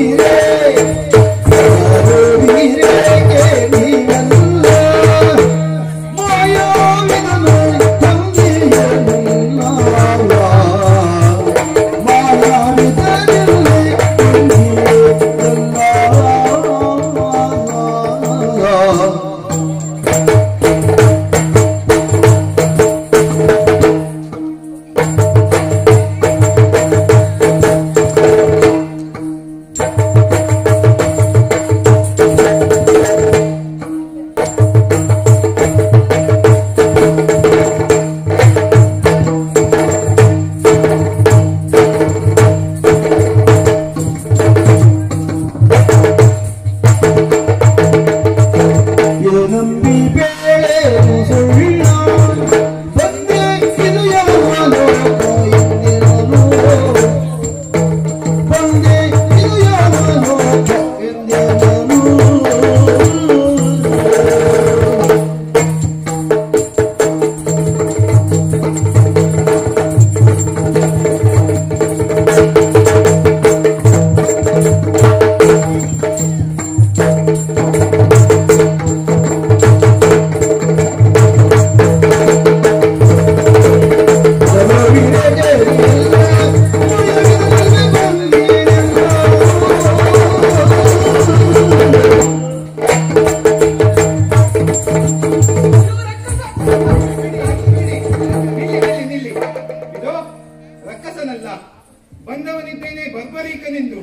ಬರ್ಬರೀಕನೆಂದು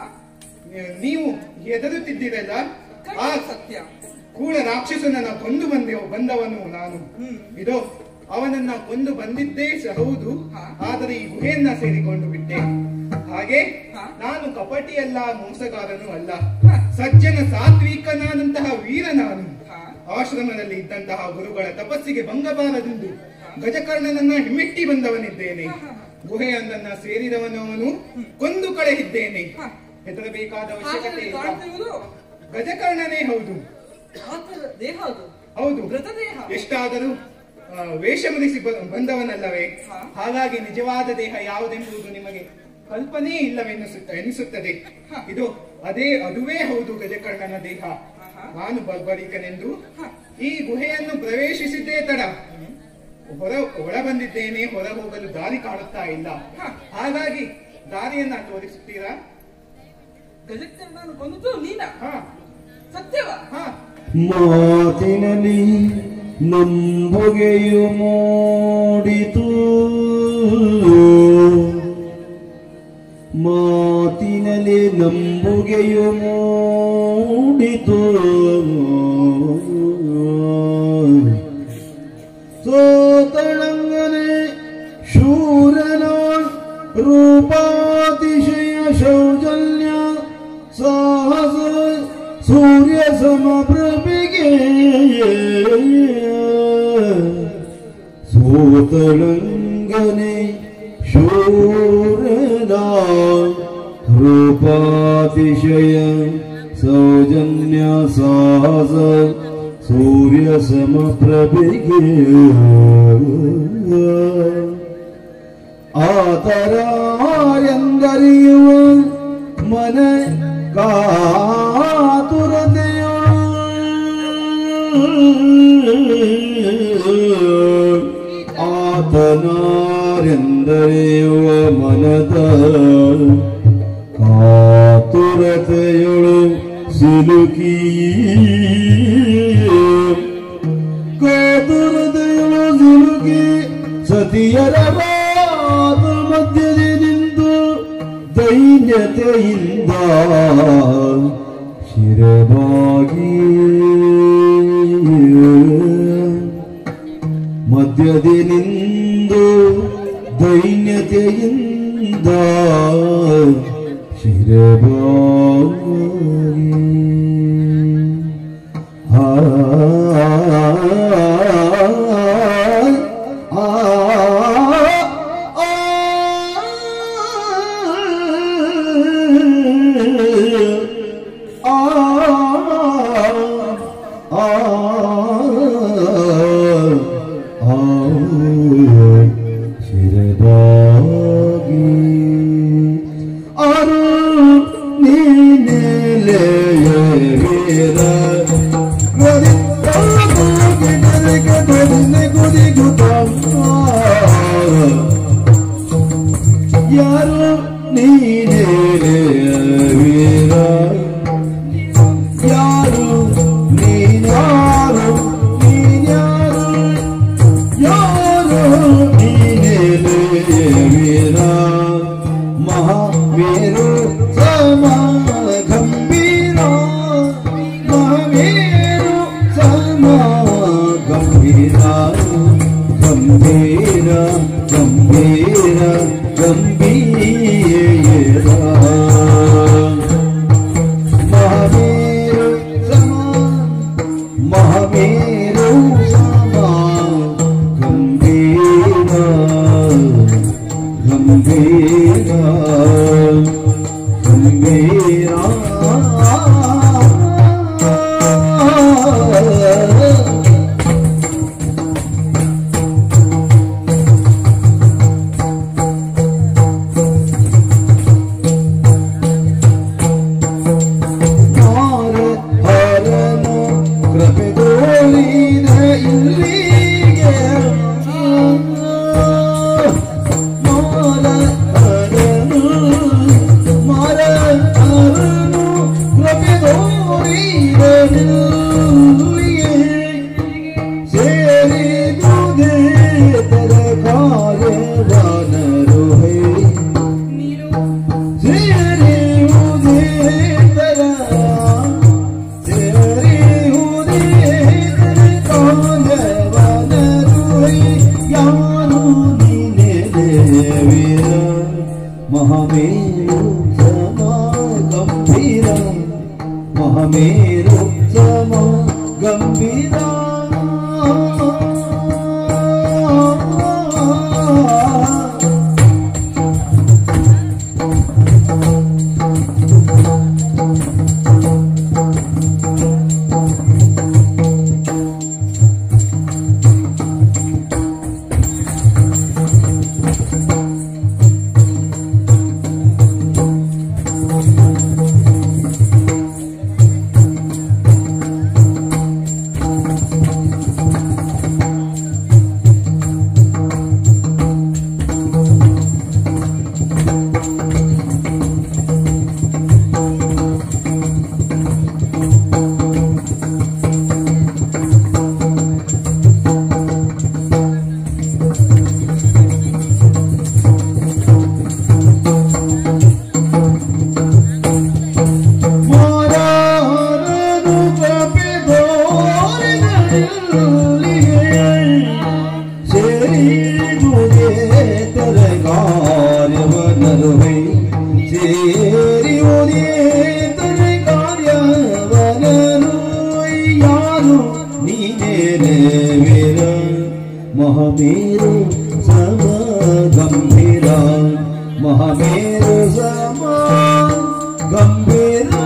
ನೀವು ಎದರುತ್ತಿದ್ದೀರಲ್ಲ, ಆ ಸತ್ಯ ಕೂಡ ರಾಕ್ಷಸನನ್ನ ಕೊಂದು ಬಂದವನು ನಾನು. ಇದೋ ಅವನನ್ನ ಕೊಂದು ಬಂದಿದ್ದೇ ಹೌದು, ಆದರೆ ಈ ಗುಹೆಯನ್ನ ಸೇರಿಕೊಂಡು ಬಿಟ್ಟೆ. ಹಾಗೆ ನಾನು ಕಪಟಿಯಲ್ಲ, ಮೋಸಗಾರನೂ ಅಲ್ಲ, ಸಜ್ಜನ ಸಾತ್ವಿಕನಾದಂತಹ ವೀರ ನಾನು. ಆಶ್ರಮದಲ್ಲಿ ಇದ್ದಂತಹ ಗುರುಗಳ ತಪಸ್ಸಿಗೆ ಭಂಗಬಾರದೆಂದು ಗಜಕರ್ಣನನ್ನ ಹಿಮ್ಮೆಟ್ಟಿ ಬಂದವನಿದ್ದೇನೆ. ಗುಹೆಯೊಂದನ್ನ ಸೇರಿದವನವನು ಕೊಂದು ಕಳೆಯಿದ್ದೇನೆ. ಹೆದರಬೇಕಾದ ಅವಶ್ಯಕತೆ ಇಲ್ಲ. ಗಜಕರ್ಣನೇ ಹೌದು, ಹೌದು. ಎಷ್ಟಾದರೂ ವೇಷ ಮುರಿಸಿ ಬಂದವನಲ್ಲವೇ, ಹಾಗಾಗಿ ನಿಜವಾದ ದೇಹ ಯಾವುದೆಂಬುದು ನಿಮಗೆ ಕಲ್ಪನೆ ಇಲ್ಲವೆನ್ನಿಸುತ್ತದೆ. ಇದು ಅದುವೇ ಹೌದು ಗಜಕರ್ಣನ ದೇಹ. ನಾನು ಬರ್ಬರಿಕನೆಂದು ಈ ಗುಹೆಯನ್ನು ಪ್ರವೇಶಿಸಿದ್ದೇ ತಡ ಒಳ ಬಂದಿದ್ದೇನೆ. ಹೊರ ಹೋಗಲು ದಾರಿ ಕಾಣುತ್ತಾ ಇಲ್ಲ. ಹಾಗಾಗಿ ದಾರಿಯನ್ನ ತೋರಿಸುತ್ತೀರಾ? ಗಜಕರ್ಣನ ಕೊಂದು ನೀನ? ಸತ್ಯವಾ? ಮಾತಿನಲ್ಲಿ ನಂಬುಗೆಯು ಮೂಡಿತು, ಮಾತಿನಲ್ಲಿ ನಂಬುಗೆಯು ಮೂಡಿತು. ಸೋತಳಂಗನೆ ಶೂರನ ರೂಪಾತಿಶಯ ಶೌಚಲ್ಯ ಸಾಹಸ ಸೂರ್ಯ ಸಮಪ್ರಭೆಗೆ ಸೋತಳಂಗನೆ ಶೂರನ ರೂಪಾತಿಶಯ ಸೌಜನ್ಯ ಸಾಹಸ ಸೂರ್ಯ ಸಮಪ್ರಭೆಗೆ ಆತರ ಎಂದರಿಯುವ ಮನ ಕಾತುರತೆಯು ಆತನಾರೆಂದರಿಯುವ ಮನದ ಕಾತುರತೆಯೊಳು ಸಿಲುಕಿ ಕಾತುರತೆಯೊಳು ಸಿಲುಕಿ ಸತಿಯರ ಮಾತು ಮಧ್ಯದಲ್ಲಿ ನಿಂತು ದೈನ್ಯತೆಯಿಂದ ಶಿರವಾಗಿ ಮಧ್ಯದಲ್ಲಿಂದು ದೈನ್ಯತೆಯಿಂದ ಶಿರವಾಗಿ ಶಿರದಾಗಿ ಅರು ನೀ महामेरु समा गंभीरा महामेरु समा गंभीरा महामेरु समा गंभीरा महामेरु समा गंभीरा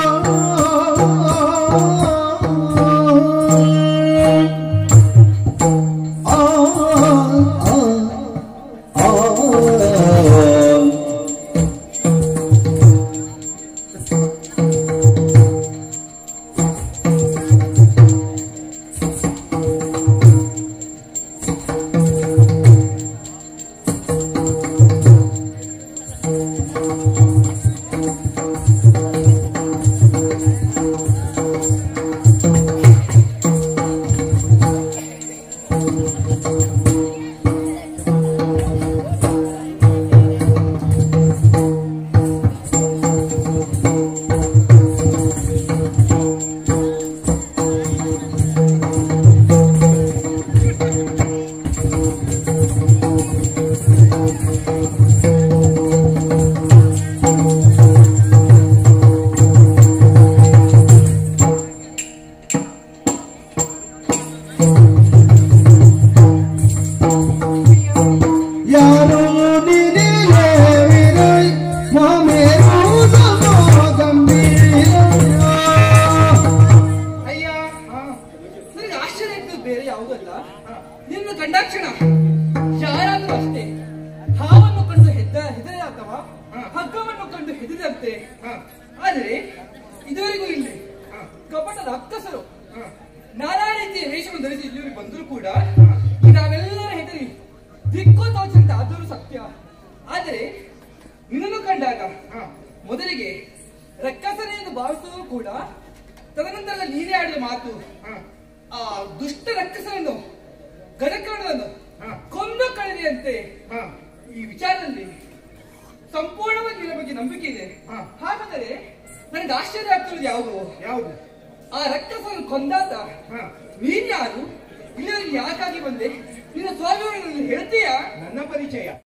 ನಿನ್ನ ಕಂಡಾಕ್ಷಣ ಯಾರಾದ್ರೂ ಅಷ್ಟೇ ಹಾವನ್ನು ಕಂಡು ಹೆದರ ಅಥವಾ ಹಗ್ಗವನ್ನು ಕಂಡು ಹೆದರಂತೆ. ಆದರೆ ಇದುವರೆಗೂ ಇಲ್ಲಿ ಕಪಟ ರಾಕ್ಷಸರು ನಾನಾ ರೀತಿಯ ವೇಷವನ್ನು ಧರಿಸಿ ಇಲ್ಲಿವರೆಗೆ ಬಂದರೂ ಕೂಡ ನಾವೆಲ್ಲರ ಹೆದರಿ ದಿಕ್ಕು ತೋಚಂತೆ ಆದರೂ ಸತ್ಯ. ಆದರೆ ನಿನ್ನನ್ನು ಕಂಡಾಗ ಮೊದಲಿಗೆ ರಕ್ಕಸನೆ ಎಂದು ಭಾವಿಸುವುದು ಕೂಡ ತದನಂತರದ ನೀನೇ ಆಡಿದ ಮಾತು ಆ ದುಷ್ಟ ರಕ್ಕಸನನ್ನು ಗಜಕರ್ಣನನ್ನು ಕೊಂದು ಕಳೆದಿಯಂತೆ. ಈ ವಿಚಾರದಲ್ಲಿ ಸಂಪೂರ್ಣವಾಗಿ ನಿನ್ನ ಬಗ್ಗೆ ನಂಬಿಕೆ ಇದೆ. ಹಾಗಾದರೆ ನನಗೆ ಆಶ್ಚರ್ಯ ಆಗ್ತಿರೋದು ಯಾವುದು? ಆ ರಕ್ಕಸನನ್ನು ಕೊಂದಾತ ನೀನ್ ಯಾರು? ಇಲ್ಲಿವರೆಗೆ ಯಾಕಾಗಿ ಬಂದೆ? ನಿನ್ನ ಸ್ವಾಭಿಮಾನವನ್ನು ಹೇಳ್ತೀಯಾ? ನನ್ನ ಪರಿಚಯ